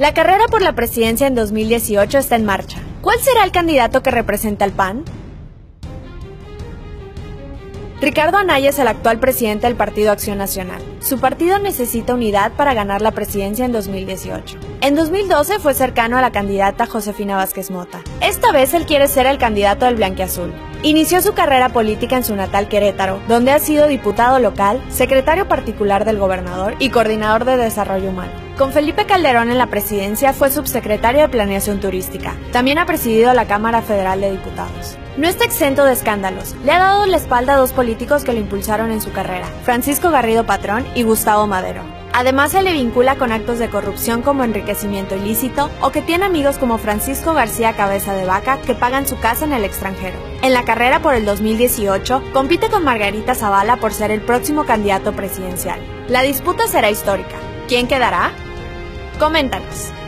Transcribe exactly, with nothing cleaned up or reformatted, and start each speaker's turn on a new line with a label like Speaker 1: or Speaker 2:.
Speaker 1: La carrera por la presidencia en dos mil dieciocho está en marcha. ¿Cuál será el candidato que representa al P A N? Ricardo Anaya es el actual presidente del Partido Acción Nacional. Su partido necesita unidad para ganar la presidencia en dos mil dieciocho. En dos mil doce fue cercano a la candidata Josefina Vázquez Mota. Esta vez él quiere ser el candidato del blanquiazul. Inició su carrera política en su natal Querétaro, donde ha sido diputado local, secretario particular del gobernador y coordinador de desarrollo humano. Con Felipe Calderón en la presidencia fue subsecretario de Planeación Turística. También ha presidido la Cámara Federal de Diputados. No está exento de escándalos. Le ha dado la espalda a dos políticos que lo impulsaron en su carrera, Francisco Garrido Patrón y Gustavo Madero. Además, se le vincula con actos de corrupción como enriquecimiento ilícito o que tiene amigos como Francisco García Cabeza de Vaca que pagan su casa en el extranjero. En la carrera por el dos mil dieciocho, compite con Margarita Zavala por ser el próximo candidato presidencial. La disputa será histórica. ¿Quién quedará? Coméntanos.